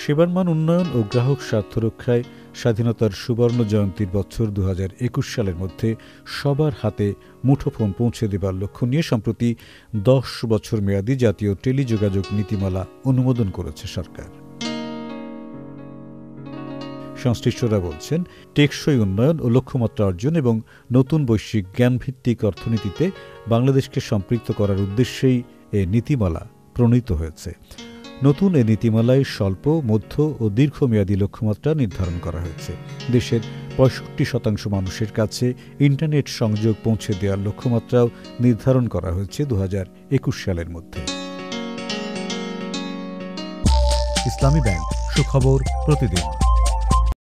সেবার মান উন্নয়ন ও গ্রাহক স্বার্থ রক্ষায় স্বাধীনতার সুবর্ণ জয়ন্তীর বছর ২০২১ সালের মধ্যে সবার হাতে মুঠোফোন পৌঁছে দেবার লক্ষ্য নিয়ে সম্প্রতি ১০ বছর মেয়াদী জাতীয় টেলিযোগাযোগ নীতিমালা অনুমোদন করেছে সরকার। সংশ্লিষ্টরা বলছেন, টেকসই উন্নয়ন ও লক্ষ্যমাত্রা অর্জন এবং নতুন বৈশ্বিক জ্ঞানভিত্তিক অর্থনীতিতে বাংলাদেশকে সম্পৃক্ত করার উদ্দেশ্যেই এ নীতিমালা প্রণীত হয়েছে। নতুন এ নীতিমালায় স্বল্প, মধ্য ও দীর্ঘমেয়াদী লক্ষ্যমাত্রা নির্ধারণ করা হয়েছে। দেশের ৬৫% মানুষের কাছে ইন্টারনেট সংযোগ পৌঁছে দেওয়ার লক্ষ্যমাত্রাও নির্ধারণ করা হয়েছে ২০২১ সালের মধ্যে। ইসলামী ব্যাংক, সুখবর প্রতিদিন।